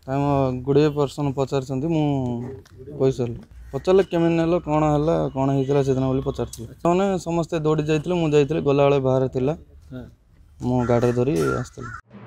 गुड़े पर्सन पचार पैसा पचारे केमी नेल कौन है कौन होता से दिन पचार समस्ते दौड़ी जाइए मुझे गला बाहर थी मु गाड़ी धरी आसती।